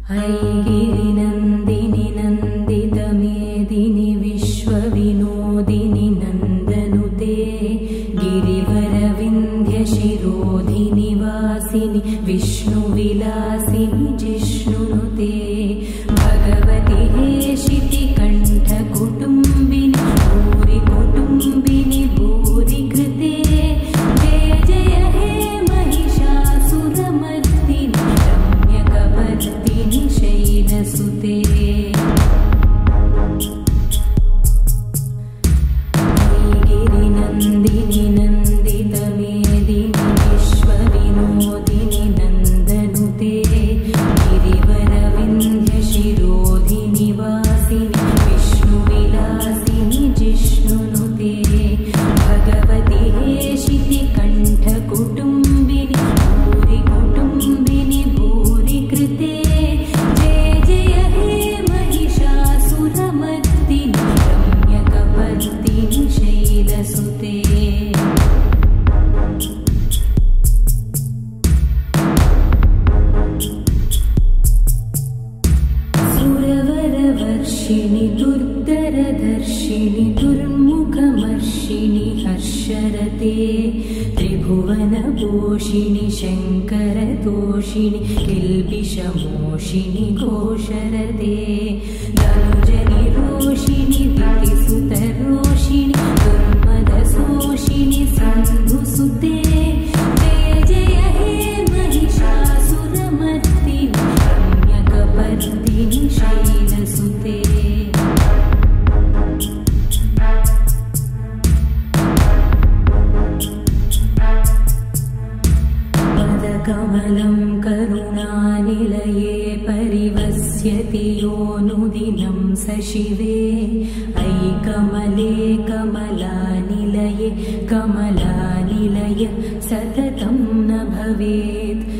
ऐगिरिनन्दिनि नन्दितमेदिनि विश्वविनोदिनि नन्दनुते गिरिवरविन्ध्यशिरोधिनि वासिनि विष्णुविलासिनि जिष्णुनुते भगवति हेशितिकण्ठकुटुम्बिनि भूरि कुटुम्बिनि भूरि कृते जय जय हे महिषासुरमर्दिनि रम्यकपर्दिनि शैलसुते ऐगिरिनन्दिनि नन्दितमेदिनि विश्वविनोदिनि नन्दनुते गिरिवरविन्ध्यशिरोधिनि वासिनि विष्णुविलासिनि जिष्णुनुते भगवति हेशितिकण्ठकुटुम्बिनि भूरि कुटुम्बिनि भूरि कृते जय जय हे महिषासुरमर्दिनि रम्यकपर्दिनि शैलसुते सुरवरवर्षिणि दुर्धरधर्षिणि दुर्मुखमर्षिणि हर्षरते त्रिभुवनपोषिणि शङ्करतोषिणि किल्बिषमोषिणि घोषरते धनुजनिरोषिणि दितिसुतरोषिणि दुर्मदशोषिणि सिन्धुसुते जय जय हे महिषासुरमर्दिनि रम्यकपर्दिनि शैलसुते पदकमलं करुणानिलये परिवस्यति योऽनुदिनं स शिवे ऐकमले कमलानिलये कमलानिलय सततं न भवेत्